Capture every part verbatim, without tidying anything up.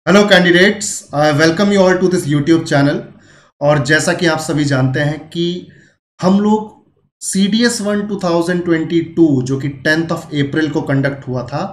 Hello candidates, I welcome you all to this YouTube channel. और जैसा कि आप सभी जानते हैं कि हम लोग C D S one two thousand twenty two जो कि टेंथ ऑफ अप्रैल को कंडक्ट हुआ था,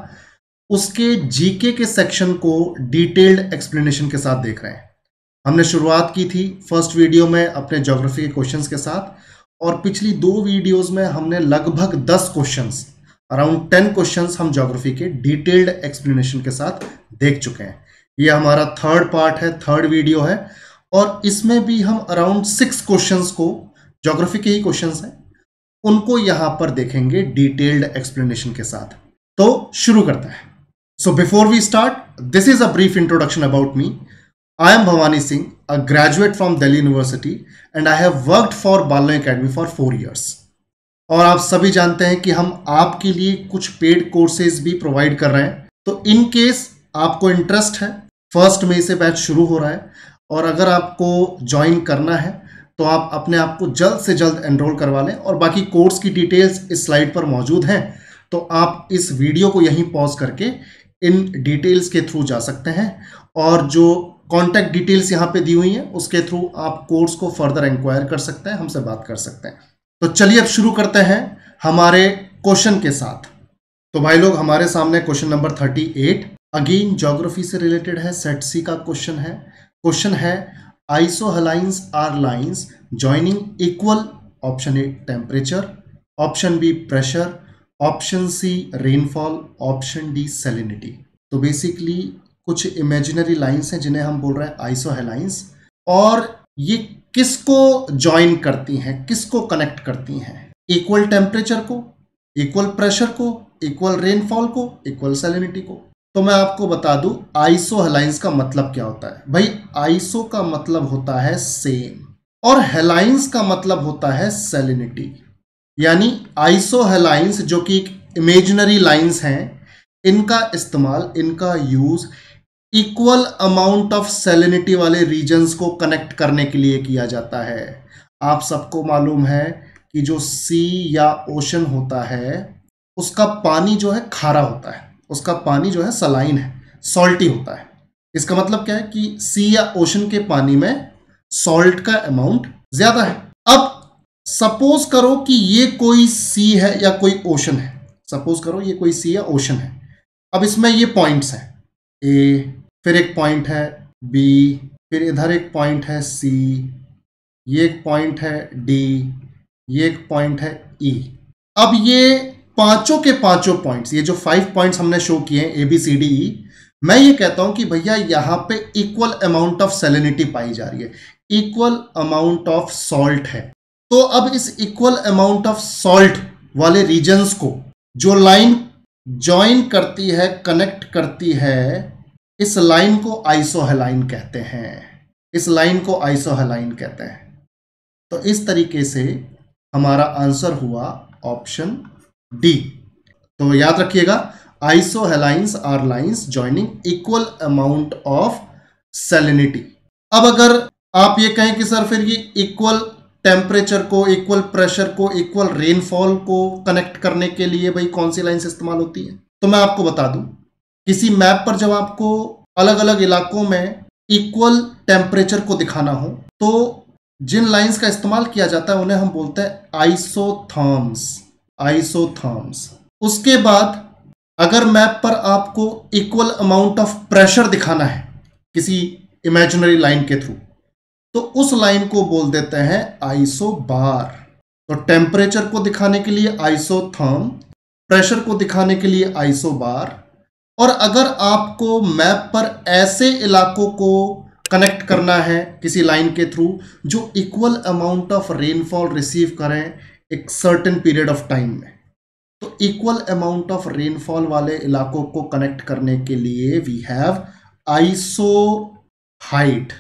उसके जी के के सेक्शन को डिटेल्ड एक्सप्लेनेशन के साथ देख रहे हैं। हमने शुरुआत की थी फर्स्ट वीडियो में अपने ज्योग्राफी के क्वेश्चंस के साथ, और पिछली दो वीडियोस में हमने लगभग दस क्वेश्चंस, अराउंड टेन क्वेश्चंस हम ज्योग्राफी के डिटेल्ड एक्सप्लेनेशन के साथ देख चुके हैं। ये हमारा थर्ड पार्ट है, थर्ड वीडियो है, और इसमें भी हम अराउंड सिक्स क्वेश्चंस को, ज्योग्राफी के ही क्वेश्चंस हैं, उनको यहां पर देखेंगे डिटेल्ड एक्सप्लेनेशन के साथ। तो शुरू करते हैं। So before we start, this is a brief introduction about me. I am Bhavani Singh, a graduate from Delhi university, and I have worked for Balano academy for four years. और आप सभी जानते हैं कि हम आपके लिए कुछ पेड कोर्सेज भी प्रोवाइड कर रहे हैं। तो इन केस आपको इंटरेस्ट है, फर्स्ट मई से बैच शुरू हो रहा है, और अगर आपको ज्वाइन करना है तो आप अपने आप को जल्द से जल्द एनरोल करवा लें। और बाकी कोर्स की डिटेल्स इस स्लाइड पर मौजूद हैं, तो आप इस वीडियो को यहीं पॉज करके इन डिटेल्स के थ्रू जा सकते हैं, और जो कॉन्टैक्ट डिटेल्स यहाँ पे दी हुई हैं उसके थ्रू आप कोर्स को फर्दर इंक्वायर कर सकते हैं, हमसे बात कर सकते हैं। तो चलिए अब शुरू करते हैं हमारे क्वेश्चन के साथ। तो भाई लोग, हमारे सामने question number thirty eight, again geography से रिलेटेड है, सेट सी का क्वेश्चन है। क्वेश्चन है isohalines are lines joining equal, option A temperature, option B pressure, option C rainfall, option D salinity. तो बेसिकली कुछ इमेजिनरी लाइंस हैं जिन्हें हम बोल रहे हैं आइसोहलाइंस, और ये किसको ज्वाइन करती हैं, किसको कनेक्ट करती हैं? इक्वल टेम्परेचर को, इक्वल प्रेशर को, इक्वल रेनफॉल को, इक्वल सैलिनिटी को। तो मैं आपको बता दूं आइसोहलाइंस का मतलब क्या होता है। भाई, आइसो का मतलब होता है सेम, और हेलाइंस का मतलब होता है सैलिनिटी। यानी आइसोहलाइंस जो कि इमेजिनरी लाइंस हैं, इनका इस्तेमाल, इनका use equal amount of salinity वाले रीजन्स को कनेक्ट करने के लिए किया जाता है। आप सबको मालूम है कि जो सी या ओशन होता है उसका पानी जो है खारा होता है, उसका पानी जो है सलाइन है, सॉल्टी होता है। इसका मतलब क्या है कि सी या ओशन के पानी में सॉल्ट का अमाउंट ज्यादा है। अब सपोज करो कि ये कोई सी है या कोई ओशन है, सपोज करो ये कोई सी या ओशन है। अब इसमें ये पॉइंट्स हैं, ए, फिर एक पॉइंट है बी, फिर इधर एक पॉइंट है सी, ये एक पॉइंट है डी, ये एक पॉइंट है ई। अब ये पांचों के पांचों पॉइंट्स, ये जो फाइव पॉइंट्स हमने शो किए हैं A B C D E, मैं ये कहता हूं कि भैया यहां पे इक्वल अमाउंट ऑफ सैलिनिटी पाई जा रही है, इक्वल अमाउंट ऑफ सॉल्ट है। तो अब इस इक्वल अमाउंट ऑफ सॉल्ट वाले रीजन्स को जो लाइन ज्वाइन करती है, कनेक्ट करती है, इस लाइन को आइसोहेलाइन कहते हैं। इस लाइन को आइसोहेलाइन कहते हैं। तो इस तरीके से हमारा आंसर हुआ ऑप्शन डी। तो याद रखिएगा, isohalines are lines joining equal amount of salinity. अब अगर आप ये कहें कि सर फिर ये इक्वल टेम्परेचर को, इक्वल प्रेशर को, इक्वल रेनफॉल को कनेक्ट करने के लिए भाई कौन सी लाइंस इस्तेमाल होती है, तो मैं आपको बता दूं, किसी मैप पर जब आपको अलग अलग इलाकों में इक्वल टेम्परेचर को दिखाना हो तो जिन लाइंस का इस्तेमाल किया जाता है उन्हें हम बोलते हैं आइसोथर्म्स। आइसोथर्म्स। उसके बाद अगर मैप पर आपको इक्वल अमाउंट ऑफ प्रेशर दिखाना है किसी इमेजिनरी लाइन के थ्रू, तो उस लाइन को बोल देते हैं आइसोबार। तो टेम्परेचर को दिखाने के लिए आइसोथर्म, प्रेशर को दिखाने के लिए आइसोबार। और अगर आपको मैप पर ऐसे इलाकों को कनेक्ट करना है किसी लाइन के थ्रू जो equal amount of rainfall receive करें एक सर्टेन पीरियड ऑफ टाइम में, तो इक्वल अमाउंट ऑफ रेनफॉल वाले इलाकों को कनेक्ट करने के लिए we have isohyet,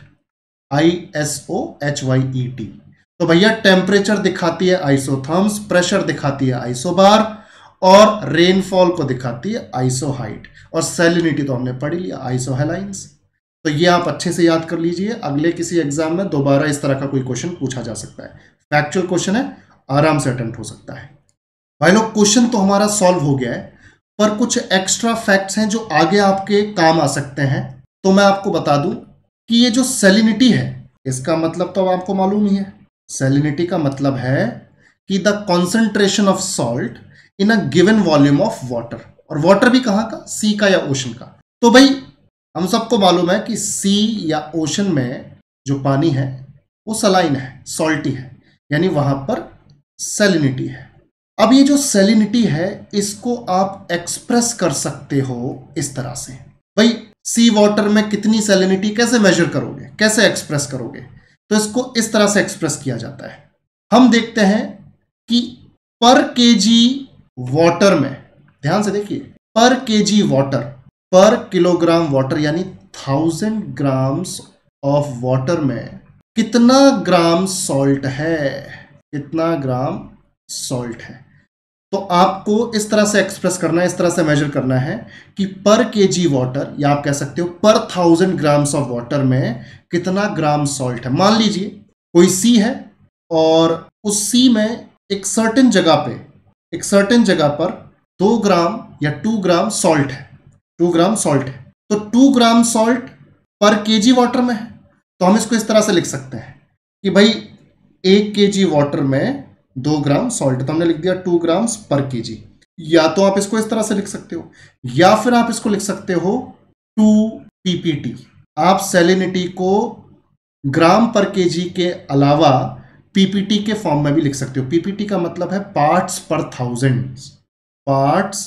I S O H Y E T. तो भैया टेम्परेचर दिखाती है आइसोथर्म्स, प्रेशर दिखाती है आइसोबार, और रेनफॉल को दिखाती है आइसो हाइट, और सैलिनिटी तो हमने पढ़ लिया आइसोहेलाइंस। तो ये आप अच्छे से याद कर लीजिए, अगले किसी एग्जाम में दोबारा इस तरह का कोई क्वेश्चन पूछा जा सकता है। फैक्चुअल क्वेश्चन है, आराम से अटेम्प्ट हो सकता है। भाई लोग, क्वेश्चन तो हमारा सॉल्व हो गया है, पर कुछ एक्स्ट्रा फैक्ट्स हैं जो आगे आपके काम आ सकते हैं। तो मैं आपको बता दूं कि ये जो सैलिनिटी है, इसका मतलब तो आपको मालूम ही है। सैलिनिटी का मतलब है कि the concentration of salt in a given volume of water, और वाटर भी कहाँ का, सी का या ओशन का। तो भाई हम सबको मालूम है कि सी या ओशन में जो पानी है वो सलाइन है, सॉल्टी है, यानी वहां पर सैलिनिटी है। अब ये जो सैलिनिटी है इसको आप एक्सप्रेस कर सकते हो इस तरह से। भाई सी वाटर में कितनी सैलिनिटी कैसे मेजर करोगे, कैसे एक्सप्रेस करोगे, तो इसको इस तरह से एक्सप्रेस किया जाता है। हम देखते हैं कि पर केजी वाटर में, ध्यान से देखिए, per KG water, per kilogram water यानी थाउजेंड ग्राम्स ऑफ वाटर में कितना ग्राम सॉल्ट है, कितना ग्राम सॉल्ट है। तो आपको इस तरह से एक्सप्रेस करना है, इस तरह से मेजर करना है कि पर केजी वाटर, या आप कह सकते हो पर थाउजेंड ग्राम्स ऑफ वाटर में कितना ग्राम सॉल्ट है। मान लीजिए कोई सी है और उस सी में एक सर्टेन जगह पे, एक सर्टेन जगह पर दो ग्राम या टू ग्राम सॉल्ट है, टू ग्राम सॉल्ट है। तो two gram salt per KG water में है, तो हम इसको इस तरह से लिख सकते हैं कि भाई एक केजी वाटर में दो ग्राम सॉल्ट, तो हमने लिख दिया टू ग्राम्स पर केजी। या तो आप इसको इस तरह से लिख सकते हो, या फिर आप इसको लिख सकते हो टू पीपीटी। आप सैलिनिटी को ग्राम पर केजी के अलावा पीपीटी के फॉर्म में भी लिख सकते हो। पीपीटी का मतलब है parts per thousand, parts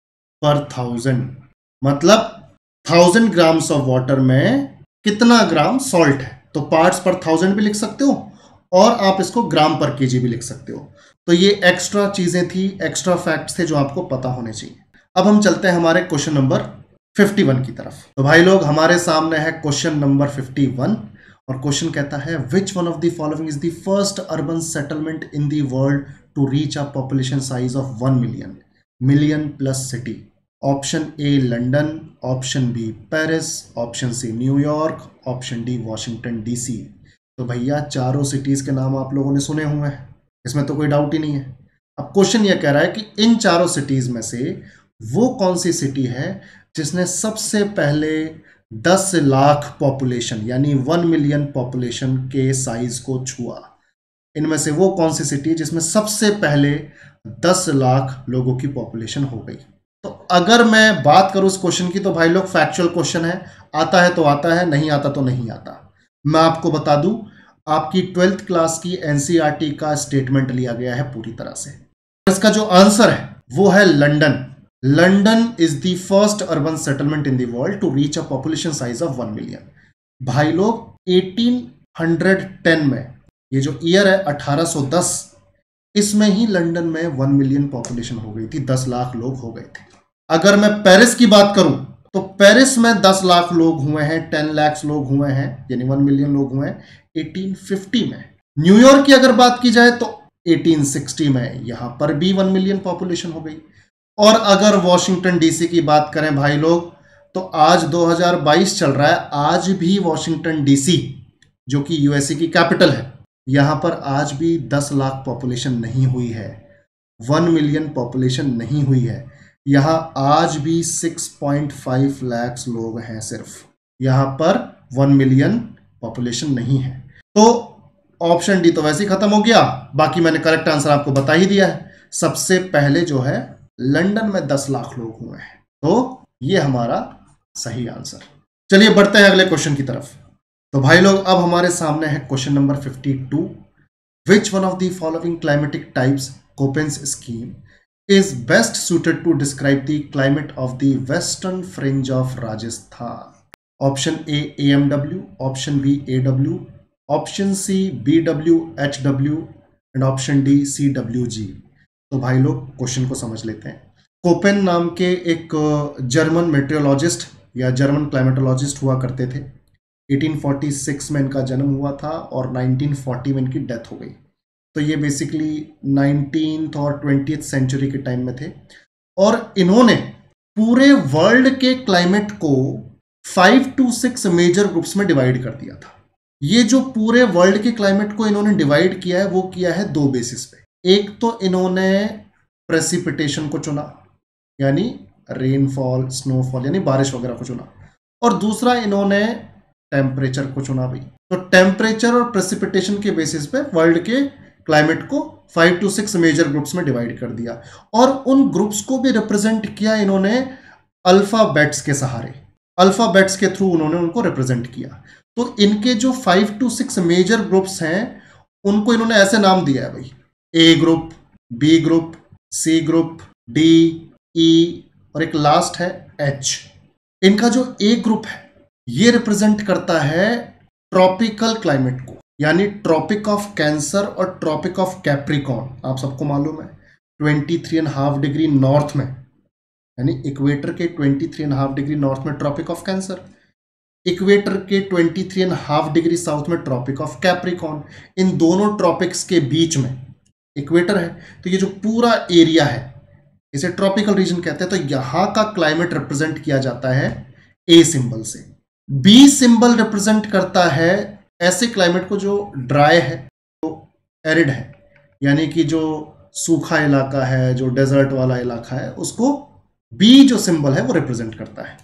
per thousand, मतलब थाउजेंड ग्राम्स ऑफ वाटर में कितना ग्राम सॉल्ट है। तो पार्ट्स पर थाउजेंड भी लिख सकते हो और आप इसको ग्राम पर केजी भी लिख सकते हो। तो ये एक्स्ट्रा चीजें थी, एक्स्ट्रा फैक्ट्स थे जो आपको पता होने चाहिए। अब हम चलते हैं हमारे क्वेश्चन नंबर इक्यावन की तरफ। तो भाई लोग हमारे सामने है क्वेश्चन नंबर इक्यावन, और क्वेश्चन कहता है which one of the following is the first urban settlement in the world to reach a population size of one million, million plus city. Option A London, option B Paris, option C New York, option D Washington DC. तो भैया चारों cities के नाम आप लोगों ने सुने हुए हैं, इसमें तो कोई डाउट ही नहीं है। अब क्वेश्चन ये कह रहा है कि इन चारों सिटीज में से वो कौन सी सिटी है जिसने सबसे पहले दस लाख पॉपुलेशन यानी वन मिलियन पॉपुलेशन के साइज को छुआ। इनमें से वो कौन सी सिटी है जिसमें सबसे पहले दस लाख लोगों की पॉपुलेशन हो गई। तो अगर मैं बात करूं इस क्वेश्चन की, तो भाई लोग फैक्चुअल क्वेश्चन है, आता है तो आता है, नहीं आता तो नहीं आता। मैं आपको बता दूं, आपकी ट्वेल्थ क्लास की एनसीईआरटी का स्टेटमेंट लिया गया है पूरी तरह से। इसका जो आंसर है वो है London. London is the first urban settlement in the world to reach a population size of one million. भाई लोग एटीन टेन में, ये जो ईयर है अठारह सौ दस, इसमें ही लंदन में वन मिलियन पॉपुलेशन हो गई थी, दस लाख लोग हो गए थे। अगर मैं पेरिस की बात करूं तो पेरिस में दस लाख लोग हुए हैं, टेन लाख लोग हुए हैं, यानी वन मिलियन लोग हुए हैं एटीन फिफ्टी में। न्यूयॉर्क की अगर बात की जाए तो एटीन सिक्सटी में, यहां पर भी वन मिलियन पॉपुलेशन हो गई। और अगर वॉशिंगटन डीसी की बात करें भाई लोग, तो आज दो हज़ार बाईस चल रहा है, आज भी वॉशिंगटन डीसी जो कि यूएसए की कैपिटल है, यहां पर आज भी दस लाख पॉपुलेशन नहीं हुई है, वन मिलियन पॉपुलेशन नहीं हुई है। यहां आज भी सिक्स पॉइंट फाइव लाख लोग हैं सिर्फ, यहां पर वन मिलियन पॉपुलेशन नहीं है। तो ऑप्शन डी तो वैसे ही खत्म हो गया, बाकी मैंने करेक्ट आंसर आपको बता ही दिया है। सबसे पहले जो है लंदन में दस लाख लोग हुए हैं, तो ये हमारा सही आंसर। चलिए बढ़ते हैं अगले क्वेश्चन की तरफ। तो भाई लोग अब हमारे सामने है question number fifty two. Which one of the following climatic types Koppen's scheme is best suited to describe the climate of the western fringe of Rajasthan? Option A A M W, option B A W, option C B W H W and option D C W G। तो भाई लोग question को समझ लेते हैं। Koppen नाम के एक जर्मन मेट्रियोलॉजिस्ट या जर्मन क्लाइमेटोलॉजिस्ट हुआ करते थे। एटीन फोर्टी सिक्स में इनका जन्म हुआ था और नाइनटीन फोर्टी में इनकी डेथ हो गई। तो ये बेसिकली नाइनटीन्थ और ट्वेंटियथ सेंचुरी के टाइम में थे, और इन्होंने पूरे वर्ल्ड के क्लाइमेट को five to six major groups में डिवाइड कर दिया था। ये जो पूरे वर्ल्ड के क्लाइमेट को इन्होंने डिवाइड किया है वो किया है दो बेसिस पे। एक तो इन्होंने प्रेसिपिटेशन को चुना, यानी रेनफॉल, स्नोफॉल यानी बारिश वगैरह को चुना, और दूसरा इन्होंने टेम्परेचर को चुना भाई। तो टेम्परेचर और प्रेसिपिटेशन के बेसिस पे वर्ल्ड के क्लाइमेट को five to six major groups में डिवाइड कर दिया और उन ग्रुप्स को भी रिप्रेजेंट किया इन्होंने अल्फाबेट्स के सहारे। अल्फाबेट्स के थ्रू उन्होंने उनको रिप्रेजेंट किया। तो इनके जो five to six major groups हैं उनको इन्होंने ऐसे नाम दिया है भाई, A group, B group, C group, D, E और एक लास्ट है एच। इनका जो ए ग्रुप है ये रिप्रेजेंट करता है ट्रॉपिकल क्लाइमेट को, यानी ट्रॉपिक ऑफ कैंसर और ट्रॉपिक ऑफ कैप्रिकॉन। आप सबको मालूम है twenty three and half degree north में, यानी इक्वेटर के twenty three and half degree north में ट्रॉपिक ऑफ कैंसर, इक्वेटर के twenty three and half degree south में ट्रॉपिक ऑफ कैप्रिकॉन। इन दोनों ट्रॉपिक्स के बीच में इक्वेटर है, तो ये जो पूरा एरिया है इसे ट्रॉपिकल रीजन कहते हैं। तो यहां का क्लाइमेट रिप्रेजेंट किया जाता है ए सिंबल से। बी सिंबल रिप्रेजेंट करता है ऐसे क्लाइमेट को जो ड्राई है, जो एरिड है, यानी कि जो सूखा इलाका है, जो डेजर्ट वाला इलाका है, उसको बी जो सिंबल है वो रिप्रेजेंट करता है।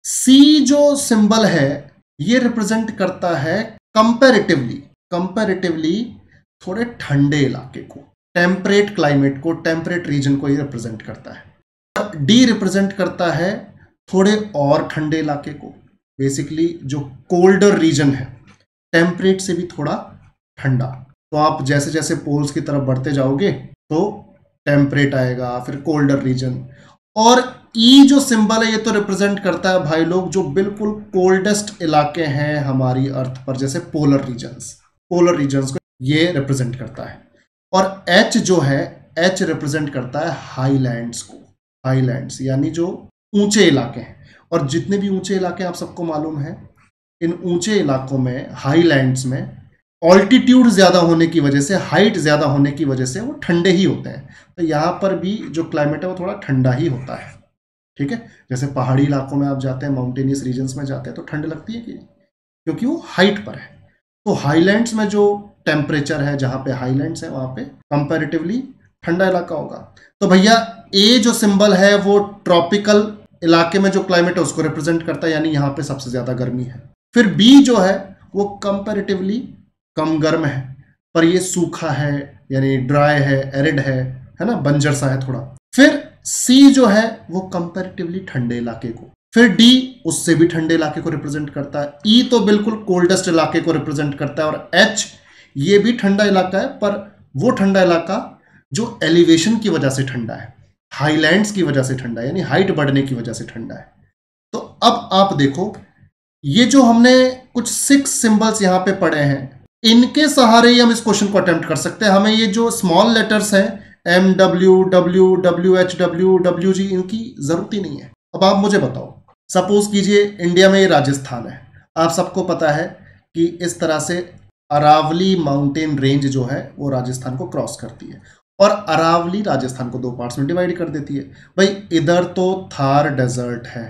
सी जो सिंबल है ये रिप्रेजेंट करता है कंपैरेटिवली कंपैरेटिवली थोड़े ठंडे इलाके को, टेम्परेट क्लाइमेट को, टेम्परेट रीजन को ये रिप्रेजेंट करता है। और डी रिप्रेजेंट करता है थोड़े और ठंडे इलाके को, बेसिकली जो कोल्डर रीजन है, टेम्परेट से भी थोड़ा ठंडा। तो आप जैसे जैसे पोल्स की तरफ बढ़ते जाओगे तो टेम्परेट आएगा, फिर कोल्डर रीजन। और ई जो सिंबल है ये तो रिप्रेजेंट करता है भाई लोग जो बिल्कुल कोल्डेस्ट इलाके हैं हमारी अर्थ पर, जैसे पोलर रीजन्स, पोलर रीजन्स को ये रिप्रेजेंट करता है। और एच जो है, एच रिप्रेजेंट करता है हाईलैंड्स को, हाईलैंड्स यानी जो ऊंचे इलाके हैं। और जितने भी ऊंचे इलाके आप सबको मालूम है, इन ऊंचे इलाकों में, हाईलैंड्स में ऑल्टीट्यूड ज्यादा होने की वजह से, हाइट ज्यादा होने की वजह से वो ठंडे ही होते हैं। तो यहाँ पर भी जो क्लाइमेट है वो थोड़ा ठंडा ही होता है, ठीक है। जैसे पहाड़ी इलाकों में आप जाते हैं, माउंटेनियस रीजन्स में जाते हैं तो ठंड लगती है कि क्योंकि वो हाइट पर है। तो हाईलैंड्स में जो टेम्परेचर है, जहाँ पे हाईलैंड्स है वहाँ पे कंपैरेटिवली ठंडा इलाका होगा। तो भैया ए जो सिंबल है वो ट्रॉपिकल इलाके में जो क्लाइमेट है उसको रिप्रेजेंट करता है, यानी यहाँ पे सबसे ज्यादा गर्मी है। फिर बी जो है वो कंपैरेटिवली कम गर्म है, पर ये सूखा है, यानी ड्राई है, एरिड है है ना, बंजर सा है थोड़ा। फिर सी जो है वो कंपैरेटिवली ठंडे इलाके को, फिर डी उससे भी ठंडे इलाके को रिप्रेजेंट करता है, ई तो बिल्कुल कोल्डेस्ट इलाके को रिप्रेजेंट करता है, और एच ये भी ठंडा इलाका है, पर वो ठंडा इलाका जो एलिवेशन की वजह से ठंडा है, हाईलैंड्स की वजह से ठंडा है, यानी हाइट बढ़ने की वजह से ठंडा है। तो अब आप देखो, ये जो हमने कुछ सिक्स सिंबल्स यहां पे पढ़े हैं, इनके सहारे ही हम इस क्वेश्चन को अटेम्प्ट कर सकते हैं। हमें ये जो स्मॉल लेटर्स हैं, M W W W H W W G, इनकी जरूरत ही नहीं है। अब आप मुझे बताओ, सपोज कीजिए इंडिया में ये राजस्थान है, आप सबको पता है कि इस तरह से अरावली माउंटेन रेंज जो है वो राजस्थान को क्रॉस करती है, और अरावली राजस्थान को दो पार्ट्स में डिवाइड कर देती है। भाई इधर तो थार डेजर्ट है,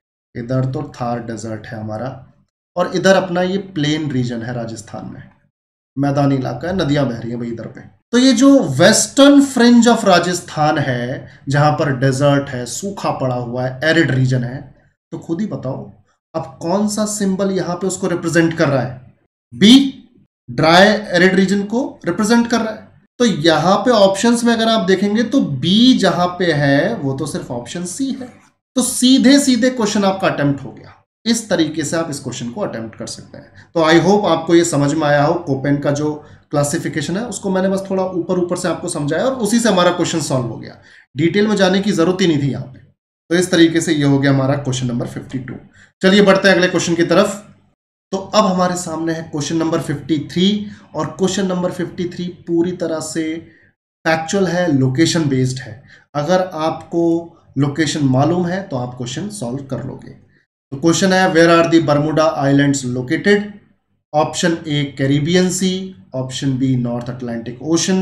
इधर तो थार डेजर्ट है हमारा, और इधर अपना ये प्लेन रीजन है राजस्थान में, मैदानी इलाका है, नदियां बह रही हैं भाई इधर पे। तो ये जो वेस्टर्न फ्रिंज ऑफ राजस्थान है, जहां पर डेजर्ट है, सूखा पड़ा हुआ है, एरिड रीजन है, तो खुद ही बताओ अब कौन सा सिंबल यहां पे उसको रिप्रेजेंट कर रहा है? बी ड्राई एरिड रीजन को रिप्रेजेंट कर रहा है। तो यहां पे ऑप्शंस में अगर आप देखेंगे तो बी जहां पे है वो तो सिर्फ ऑप्शन सी है। तो सीधे सीधे क्वेश्चन आपका अटेम्प्ट हो गया। इस तरीके से आप इस क्वेश्चन को अटेम्प्ट कर सकते हैं। तो आई होप आपको ये समझ में आया हो। कोपेन का जो क्लासिफिकेशन है उसको मैंने बस थोड़ा ऊपर ऊपर से आपको समझाया और उसी से हमारा क्वेश्चन सॉल्व हो गया। डिटेल में जाने की जरूरत ही नहीं थी यहाँ पे। तो इस तरीके से ये हो गया हमारा क्वेश्चन नंबर फिफ्टी टू। चलिए बढ़ते हैं अगले क्वेश्चन की तरफ। तो अब हमारे सामने है क्वेश्चन नंबर फिफ्टी थ्री, और क्वेश्चन नंबर फिफ्टी थ्री पूरी तरह से फैक्चुअल है, लोकेशन बेस्ड है। अगर आपको लोकेशन मालूम है तो आप क्वेश्चन सॉल्व कर लोगे। तो क्वेश्चन है, where are the Bermuda islands located? Option A Caribbean sea, option B North Atlantic ocean,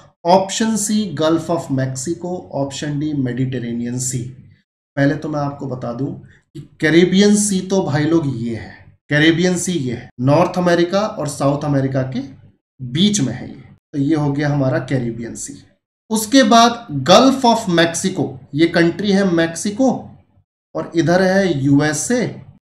option C gulf of Mexico, option D Mediterranean sea. पहले तो मैं आपको बता दूं कि कैरिबियन सी तो भाई लोग ये है, कैरिबियन सी ये है, नॉर्थ अमेरिका और साउथ अमेरिका के बीच में है ये। तो ये हो गया हमारा कैरिबियन सी। उसके बाद गल्फ ऑफ मैक्सिको, ये कंट्री है मैक्सिको और इधर है यूएसए,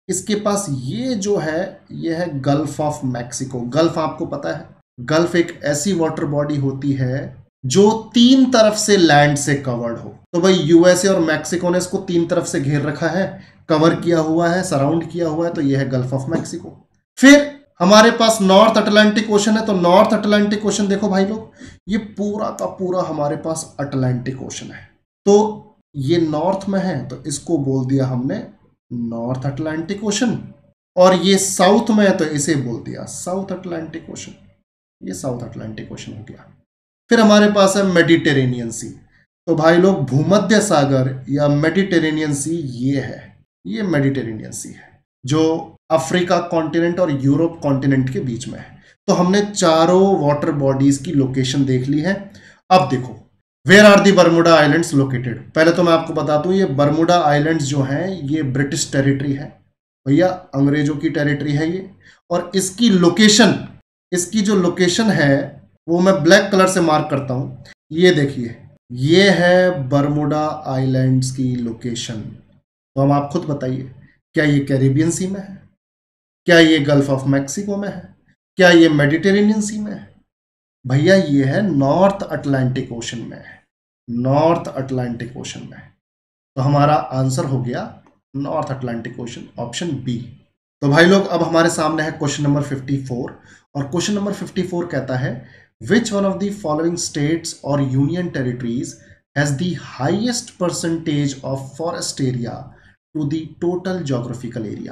इसके पास ये जो है ये है गल्फ ऑफ मैक्सिको। गल्फ आपको पता है, गल्फ एक ऐसी वाटर बॉडी होती है जो तीन तरफ से लैंड से कवर्ड हो। तो भाई यूएसए और मैक्सिको ने इसको तीन तरफ से घेर रखा है, कवर किया हुआ है, सराउंड किया हुआ है, तो ये है गल्फ ऑफ मैक्सिको। फिर हमारे पास नॉर्थ अटलांटिक ओशन है, तो नॉर्थ अटलांटिक ओशन देखो भाई लोग, ये पूरा का पूरा हमारे पास अटलांटिक ओशन है। तो ये नॉर्थ में है तो इसको बोल दिया हमने नॉर्थ अटलांटिक ओशन, और ये साउथ में है तो इसे बोल दिया साउथ अटलांटिक ओशन। ये साउथ अटलांटिक ओशन हो गया। फिर हमारे पास है मेडिटेरेनियन सी। तो भाई लोग भूमध्य सागर या मेडिटेरेनियन सी ये है, ये मेडिटेरेनियन सी है जो अफ्रीका कॉन्टिनेंट और यूरोप कॉन्टिनेंट के बीच में है। तो हमने चारों वाटर बॉडीज की लोकेशन देख ली है। अब देखो where are the Bermuda islands located. पहले तो मैं आपको बता दूं ये बर्मुडा आइलैंड्स जो हैं ये ब्रिटिश टेरिटरी है भैया, अंग्रेजों की टेरिटरी है ये। और इसकी लोकेशन, इसकी जो लोकेशन है वो मैं ब्लैक कलर से मार्क करता हूं। ये देखिए ये है बर्मुडा आइलैंड्स की लोकेशन। तो हम आप खुद बताइए, क्या ये कैरिबियन सी में है, क्या ये गल्फ ऑफ मैक्सिको में है, क्या ये मेडिटेरेनियन सी में है? भैया ये है नॉर्थ अटलांटिक ओशन में है, नॉर्थ अटलांटिक ओशन में। तो हमारा आंसर हो गया North Atlantic ocean, option B. तो भाई लोग अब हमारे सामने है क्वेश्चन नंबर फिफ्टी फोर, और क्वेश्चन नंबर फिफ्टी फोर कहता है which one of the following states और union territories has the highest percentage of forest area to the total geographical area?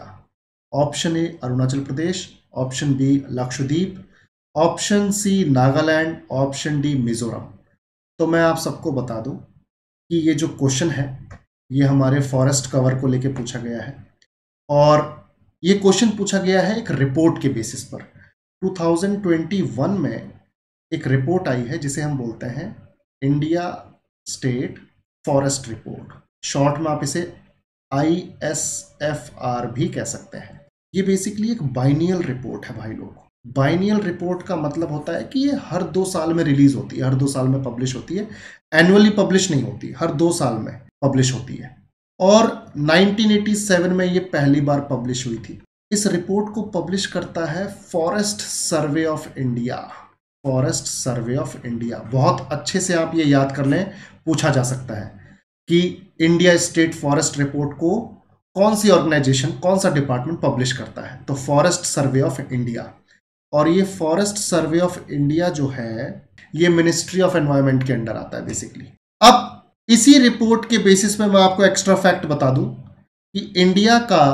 Option A Arunachal Pradesh, option B Lakshadweep, option C Nagaland, option D Mizoram. तो मैं आप सबको बता दूं कि ये जो क्वेश्चन है ये हमारे फॉरेस्ट कवर को लेके पूछा गया है, और ये क्वेश्चन पूछा गया है एक रिपोर्ट के बेसिस पर। टू थाउजेंड ट्वेंटी वन में एक रिपोर्ट आई है जिसे हम बोलते हैं India state forest report, short में आप इसे आई एस एफ आर भी कह सकते हैं। ये बेसिकली एक बाइनियल रिपोर्ट है भाई लोग। बाइनियल रिपोर्ट का मतलब होता है कि ये हर दो साल में रिलीज होती है, हर दो साल में पब्लिश होती है, एनुअली पब्लिश नहीं होती, हर दो साल में पब्लिश होती है। और नाइनटीन एटी सेवन में ये पहली बार पब्लिश हुई थी। इस रिपोर्ट को पब्लिश करता है forest survey of India, forest survey of India. बहुत अच्छे से आप ये याद कर लें, पूछा जा सकता है कि इंडिया स्टेट फॉरेस्ट रिपोर्ट को कौन सी ऑर्गेनाइजेशन, कौन सा डिपार्टमेंट पब्लिश करता है, तो फॉरेस्ट सर्वे ऑफ इंडिया। और ये फॉरेस्ट सर्वे ऑफ इंडिया जो है ये मिनिस्ट्री ऑफ एनवायरनमेंट के अंडर आता है बेसिकली। अब इसी रिपोर्ट के बेसिस पे मैं आपको एक्स्ट्रा फैक्ट बता दूं कि इंडिया का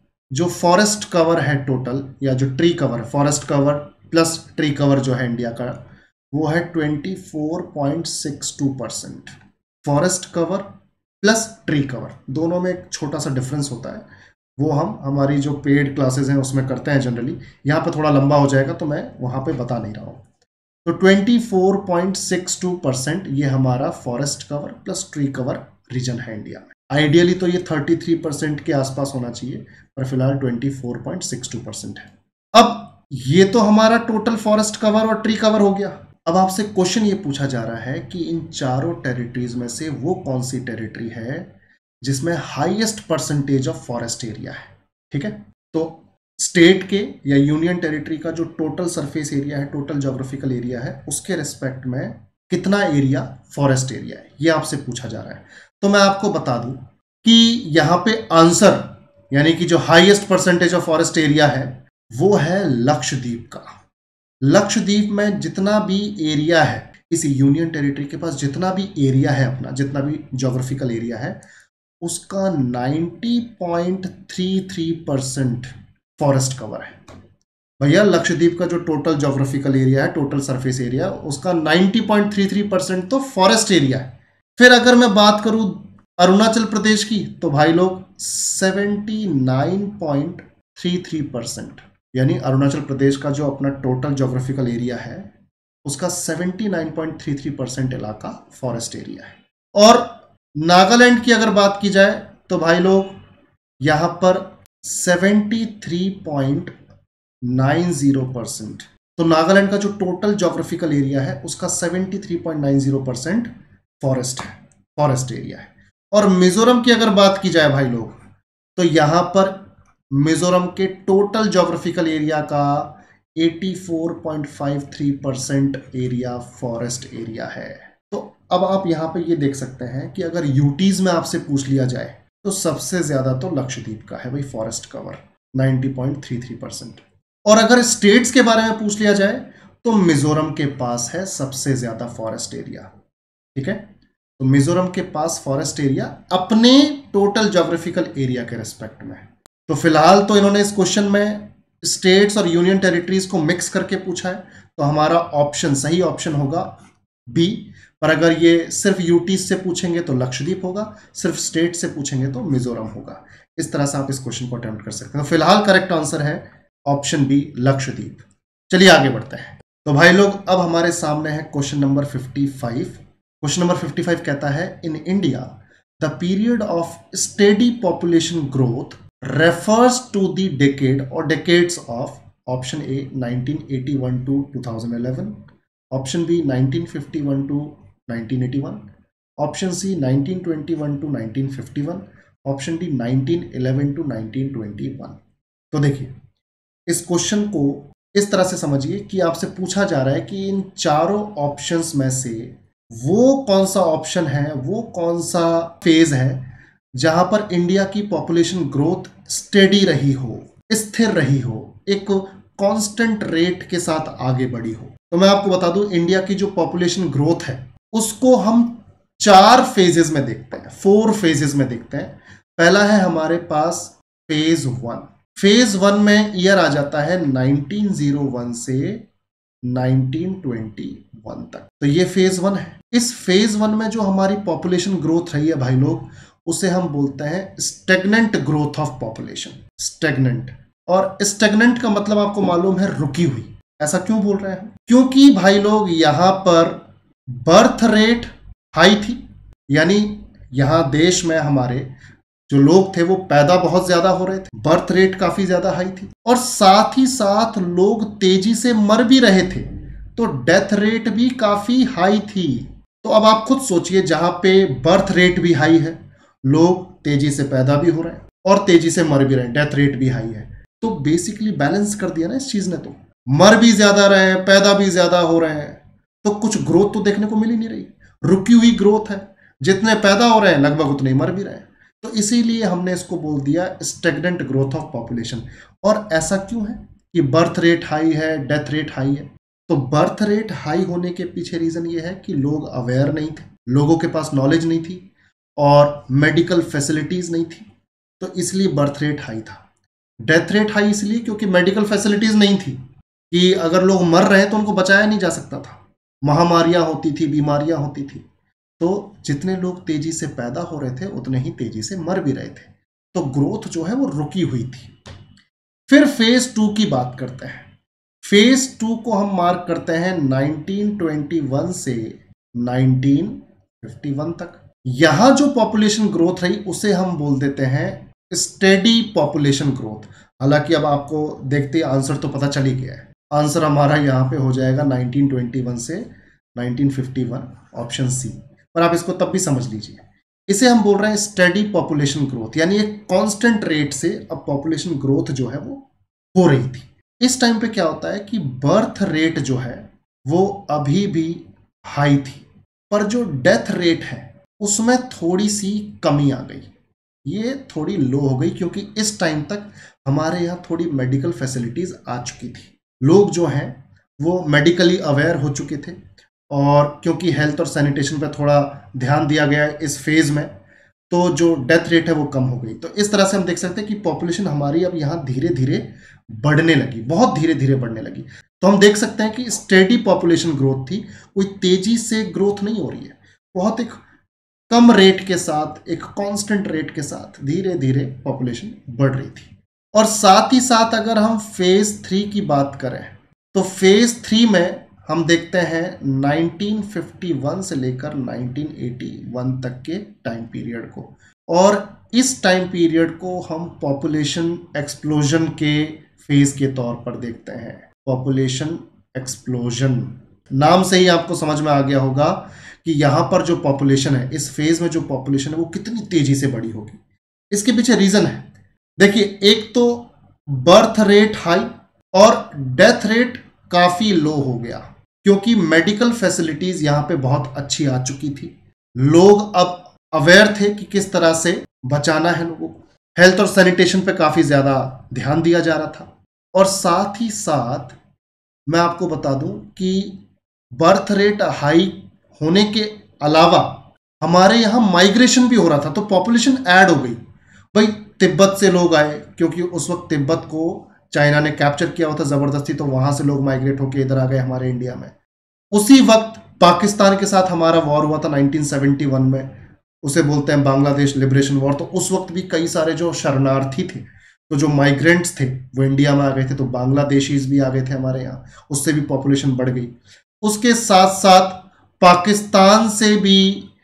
जो फॉरेस्ट कवर है टोटल, या जो tree cover, forest cover plus tree cover जो है इंडिया का, वो है twenty four point six two percent. Forest cover plus tree cover दोनों में एक छोटा सा डिफरेंस होता है, वो हम हमारी जो पेड क्लासेस हैं उसमें करते हैं जनरली। यहाँ पे थोड़ा लंबा हो जाएगा तो मैं वहाँ पे बता नहीं रहा हूँ। तो twenty four point six two percent ये हमारा forest cover plus tree cover region है इंडिया में। आइडियली तो ये थर्टी थ्री परसेंट के आसपास होना चाहिए, पर फिलहाल twenty four point six two percent है। अब ये तो हमारा टोटल फॉरेस्ट कवर और ट्री कवर हो गया। अब आपसे क्वेश्चन ये पूछा जा रहा है कि इन चारों टेरिटरीज में से वो कौन सी टेरिटरी है जिसमें highest percentage of forest area है। ठीक है, तो स्टेट के या यूनियन टेरिटरी का जो टोटल सरफेस एरिया है, टोटल ज्योग्राफिकल एरिया है, उसके रिस्पेक्ट में कितना एरिया फॉरेस्ट एरिया है, ये आपसे पूछा जा रहा है। तो मैं आपको बता दूं कि यहाँ पे आंसर, यानी कि जो highest percentage of forest area है वो है लक्षद्वीप का। लक्षद्वीप में जितना भी एरिया है, इस यूनियन टेरिटरी के पास जितना भी एरिया है अपना, जितना भी ज्योग्राफिकल एरिया है, उसका ninety point three three percent forest cover है। भैया लक्षद्वीप का जो टोटल ज्योग्राफिकल एरिया है, टोटल सरफेस एरिया, उसका ninety point three three percent तो फॉरेस्ट एरिया है। फिर अगर मैं बात करूं अरुणाचल प्रदेश की, तो भाई लोग seventy nine point three three percent, यानी अरुणाचल प्रदेश का जो अपना टोटल ज्योग्राफिकल एरिया है उसका seventy nine point three three percent इलाका फॉरेस्ट एरिया है। और नागालैंड की अगर बात की जाए तो भाई लोग यहां पर seventy three point nine zero percent, तो नागालैंड का जो टोटल ज्योग्राफिकल एरिया है उसका seventy three point nine zero percent forest है, फॉरेस्ट एरिया है। और मिजोरम की अगर बात की जाए भाई लोग, तो यहां पर मिजोरम के टोटल ज्योग्राफिकल एरिया का चौरासी पॉइंट पाँच तीन परसेंट एरिया फॉरेस्ट एरिया है। तो अब आप यहाँ पे ये देख सकते हैं कि अगर यूटीज में आपसे पूछ लिया जाए तो सबसे ज्यादा तो लक्षद्वीप का है भाई फॉरेस्ट कवर नब्बे पॉइंट तीन तीन परसेंट। और अगर स्टेट्स के बारे में पूछ लिया जाए तो मिजोरम के पास है सबसे ज्यादा फॉरेस्ट एरिया। ठीक है, तो मिजोरम के पास फॉरेस्ट एरिया अपने टोटल ज्योग्राफिकल एरिया के रेस्पेक्ट में। तो फिलहाल तो इन्होंने इस क्वेश्चन में स्टेट्स और यूनियन टेरिटरीज को मिक्स करके पूछा है, तो हमारा ऑप्शन सही ऑप्शन होगा बी। पर अगर ये सिर्फ यूटी से पूछेंगे तो लक्षद्वीप होगा, सिर्फ स्टेट से पूछेंगे तो मिजोरम होगा। इस तरह से आप इस क्वेश्चन को अटेम्प्ट कर सकते हैं। तो फिलहाल करेक्ट आंसर है ऑप्शन बी लक्षद्वीप। चलिए आगे बढ़ते हैं। तो भाई लोग अब हमारे सामने है क्वेश्चन नंबर पचपन। क्वेश्चन नंबर पचपन कहता है in India the period of steady population growth refers to the decade or decades of option A nineteen eighty-one to two thousand eleven, option B nineteen fifty-one to nineteen eighty-one, option C nineteen twenty-one to nineteen fifty-one, option D nineteen eleven to nineteen twenty-one। तो देखिए इस question को इस तरह से समझिए कि आपसे पूछा जा रहा है कि इन चारों ऑप्शंस में से वो कौन सा ऑप्शन है, वो कौन सा फेज है जहां पर इंडिया की पॉपुलेशन ग्रोथ स्टेडी रही हो, स्थिर रही हो, एक कांस्टेंट रेट के साथ आगे बढ़ी हो। तो मैं आपको बता दूं इंडिया की जो पॉपुलेशन ग्रोथ है उसको हम चार फेजेस में देखते हैं, फोर फेजेस में देखते हैं। पहला है हमारे पास फेज वन। फेज वन में ईयर आ जाता है नाइनटीन ओ वन से नाइनटीन ट्वेंटी वन तक। तो ये फेज वन है। इस फेज वन में जो हमारी पॉपुलेशन ग्रोथ रही है भाई लोग उसे हम बोलते हैं stagnant growth of population. Stagnant, और स्टेगनेंट का मतलब आपको मालूम है रुकी हुई। ऐसा क्यों बोल रहे हैं? क्योंकि भाई लोग यहां पर बर्थ रेट हाई थी, यानी यहां देश में हमारे जो लोग थे वो पैदा बहुत ज्यादा हो रहे थे, बर्थ रेट काफी ज्यादा हाई थी, और साथ ही साथ लोग तेजी से मर भी रहे थे, तो डेथ रेट भी काफी हाई थी। तो अब आप खुद सोचिए, जहां पे बर्थ रेट भी हाई है, लोग तेजी से पैदा भी हो रहे हैं और तेजी से मर भी रहे हैं, डेथ रेट भी हाई है, तो बेसिकली बैलेंस कर दिया ना इस चीज ने। तो मर भी ज्यादा रहे हैं, पैदा भी ज्यादा हो रहे हैं, तो कुछ ग्रोथ तो देखने को मिल ही नहीं रही, रुकी हुई ग्रोथ है। जितने पैदा हो रहे हैं लगभग उतने मर भी रहे हैं। तो इसीलिए हमने इसको बोल दिया स्टेगनेंट ग्रोथ ऑफ पॉपुलेशन। और ऐसा क्यों है कि बर्थ रेट हाई है, डेथ रेट हाई है? तो बर्थ रेट हाई होने के पीछे रीजन ये है कि लोग अवेयर नहीं थे, लोगों के पास नॉलेज नहीं थी और मेडिकल फैसिलिटीज नहीं थी, तो इसलिए बर्थ रेट हाई था। डेथ रेट हाई इसलिए क्योंकि मेडिकल फैसिलिटीज नहीं थी कि अगर लोग मर रहे हैं तो उनको बचाया नहीं जा सकता था, महामारियां होती थी, बीमारियां होती थी, तो जितने लोग तेजी से पैदा हो रहे थे उतने ही तेजी से मर भी रहे थे, तो ग्रोथ जो है वो रुकी हुई थी। फिर फेज टू की बात करते हैं। फेज टू को हम मार्क करते हैं नाइनटीन ट्वेंटी वन से नाइनटीन फिफ्टी वन तक। यहां जो पॉपुलेशन ग्रोथ रही उसे हम बोल देते हैं स्टेडी पॉपुलेशन ग्रोथ। हालांकि अब आपको देखते आंसर तो पता चल ही गया है, आंसर हमारा यहां पे हो जाएगा नाइनटीन ट्वेंटी वन से nineteen fifty one, option C. पर आप इसको तब भी समझ लीजिए, इसे हम बोल रहे हैं स्टेडी पॉपुलेशन ग्रोथ, यानी एक कांस्टेंट रेट से अब पॉपुलेशन ग्रोथ जो है वो हो रही थी। इस टाइम पे क्या होता है कि बर्थ रेट जो है वो अभी भी हाई थी, पर जो डेथ रेट है उसमें थोड़ी सी कमी आ गई, ये थोड़ी लो हो गई, क्योंकि इस टाइम तक हमारे यहाँ थोड़ी मेडिकल फैसिलिटीज आ चुकी थी, लोग जो हैं वो मेडिकली अवेयर हो चुके थे, और क्योंकि हेल्थ और सैनिटेशन पर थोड़ा ध्यान दिया गया इस फेज में, तो जो डेथ रेट है वो कम हो गई। तो इस तरह से हम देख सकते हैं कि पॉपुलेशन हमारी अब यहाँ धीरे धीरे बढ़ने लगी, बहुत धीरे धीरे बढ़ने लगी। तो हम देख सकते हैं कि स्टेडी पॉपुलेशन ग्रोथ थी, कोई तेजी से ग्रोथ नहीं हो रही है, बहुत एक कम रेट के साथ, एक कांस्टेंट रेट के साथ धीरे धीरे पॉपुलेशन बढ़ रही थी। और साथ ही साथ अगर हम फेज थ्री की बात करें तो फेज थ्री में हम देखते हैं नाइनटीन फिफ्टी वन से लेकर नाइनटीन एटी वन तक के टाइम पीरियड को, और इस टाइम पीरियड को हम पॉपुलेशन एक्सप्लोजन के फेज के तौर पर देखते हैं। पॉपुलेशन एक्सप्लोजन नाम से ही आपको समझ में आ गया होगा कि यहाँ पर जो पॉपुलेशन है, इस फेज में जो पॉपुलेशन है वो कितनी तेजी से बढ़ी होगी। इसके पीछे रीजन है, देखिए, एक तो बर्थ रेट हाई और डेथ रेट काफी लो हो गया, क्योंकि मेडिकल फैसिलिटीज यहां पे बहुत अच्छी आ चुकी थी। लोग अब अवेयर थे कि किस तरह से बचाना है लोगों को। हेल्थ और सैनिटेशन पे काफी ज्यादा ध्यान दिया जा रहा था। और साथ ही साथ मैं आपको बता दूं कि बर्थ रेट हाई होने के अलावा हमारे यहाँ माइग्रेशन भी हो रहा था, तो पॉपुलेशन ऐड हो गई। भाई, तिब्बत से लोग आए, क्योंकि उस वक्त तिब्बत को चाइना ने कैप्चर किया हुआ था जबरदस्ती, तो वहां से लोग माइग्रेट होकर इधर आ गए हमारे इंडिया में। उसी वक्त पाकिस्तान के साथ हमारा वॉर हुआ था नाइनटीन सेवेंटी वन में, उसे बोलते हैं बांग्लादेश लिबरेशन वॉर। तो उस वक्त भी कई सारे जो शरणार्थी थे, तो जो माइग्रेंट्स थे, वो इंडिया में आ गए थे, तो बांग्लादेशीज भी आ गए थे हमारे यहाँ, उससे भी पॉपुलेशन बढ़ गई। उसके साथ साथ पाकिस्तान से भी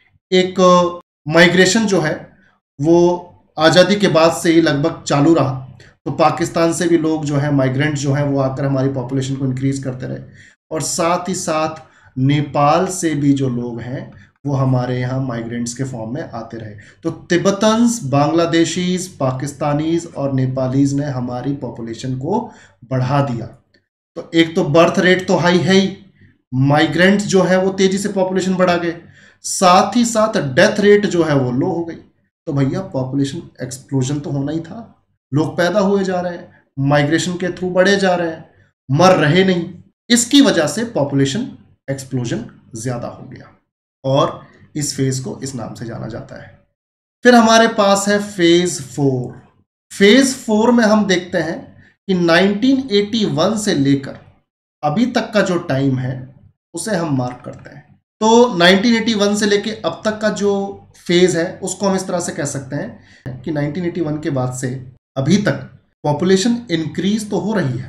एक माइग्रेशन जो है वो आज़ादी के बाद से ही लगभग चालू रहा। तो पाकिस्तान से भी लोग जो है, माइग्रेंट जो है, वो आकर हमारी पॉपुलेशन को इंक्रीज करते रहे। और साथ ही साथ नेपाल से भी जो लोग हैं वो हमारे यहाँ माइग्रेंट्स के फॉर्म में आते रहे। तो तिब्बतन्स, बांग्लादेशीज, पाकिस्तानीज और नेपालीज ने हमारी पॉपुलेशन को बढ़ा दिया। तो एक तो बर्थ रेट तो हाई है ही, माइग्रेंट्स जो है वो तेजी से पॉपुलेशन बढ़ा गए, साथ ही साथ डेथ रेट जो है वो लो हो गई। तो भैया, पॉपुलेशन एक्सप्लोजन तो होना ही था। लोग पैदा हुए जा रहे हैं, माइग्रेशन के थ्रू बढ़े जा रहे हैं, मर रहे नहीं। इसकी वजह से पॉपुलेशन एक्सप्लोजन ज्यादा हो गया, और इस फेज को इस नाम से जाना जाता है। फिर हमारे पास है फेज फोर। फेज फोर में हम देखते हैं कि नाइनटीन एटी वन से लेकर अभी तक का जो टाइम है उसे हम मार्क करते हैं। तो नाइनटीन एटी वन से लेकर अब तक का जो फेज है उसको हम इस तरह से कह सकते हैं कि नाइनटीन एटी वन के बाद से अभी तक पॉपुलेशन इंक्रीज तो हो रही है,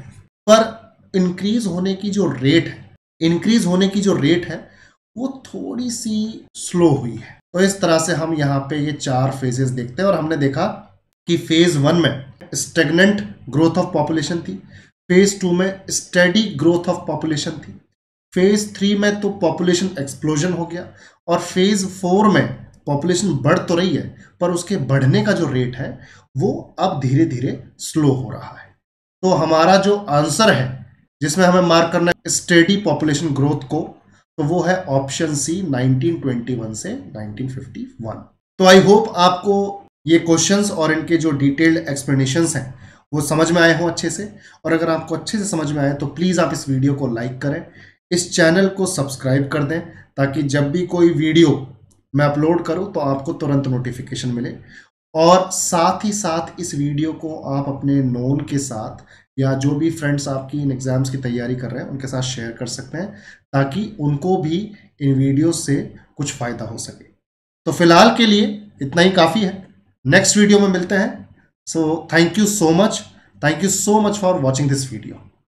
पर इंक्रीज होने की जो रेट है इंक्रीज होने की जो रेट है वो थोड़ी सी स्लो हुई है। तो इस तरह से हम यहाँ पे ये चार फेजेस देखते हैं। और हमने देखा कि फेज वन में स्टेगनेंट ग्रोथ ऑफ पॉपुलेशन थी, फेज टू में स्टेडी ग्रोथ ऑफ पॉपुलेशन थी, फेज थ्री में तो पॉपुलेशन एक्सप्लोजन हो गया, और फेज फोर में पॉपुलेशन बढ़ तो रही है पर उसके बढ़ने का जो रेट है वो अब धीरे धीरे स्लो हो रहा है। तो हमारा जो आंसर है जिसमें हमें मार्क करना है स्टेडी पॉपुलेशन ग्रोथ को, तो वो है option C, nineteen twenty one से नाइनटीन फिफ्टी वन। तो आई होप आपको ये क्वेश्चंस और इनके जो डिटेल्ड एक्सप्लेनेशंस हैं वो समझ में आए हों अच्छे से। और अगर आपको अच्छे से समझ में आए तो प्लीज़ आप इस वीडियो को लाइक करें, इस चैनल को सब्सक्राइब कर दें, ताकि जब भी कोई वीडियो मैं अपलोड करूं तो आपको तुरंत नोटिफिकेशन मिले। और साथ ही साथ इस वीडियो को आप अपने नोन के साथ या जो भी फ्रेंड्स आपकी इन एग्ज़ाम्स की तैयारी कर रहे हैं उनके साथ शेयर कर सकते हैं, ताकि उनको भी इन वीडियो से कुछ फ़ायदा हो सके। तो फिलहाल के लिए इतना ही काफ़ी है, नेक्स्ट वीडियो में मिलते हैं। So thank you so much, thank you so much for watching this video.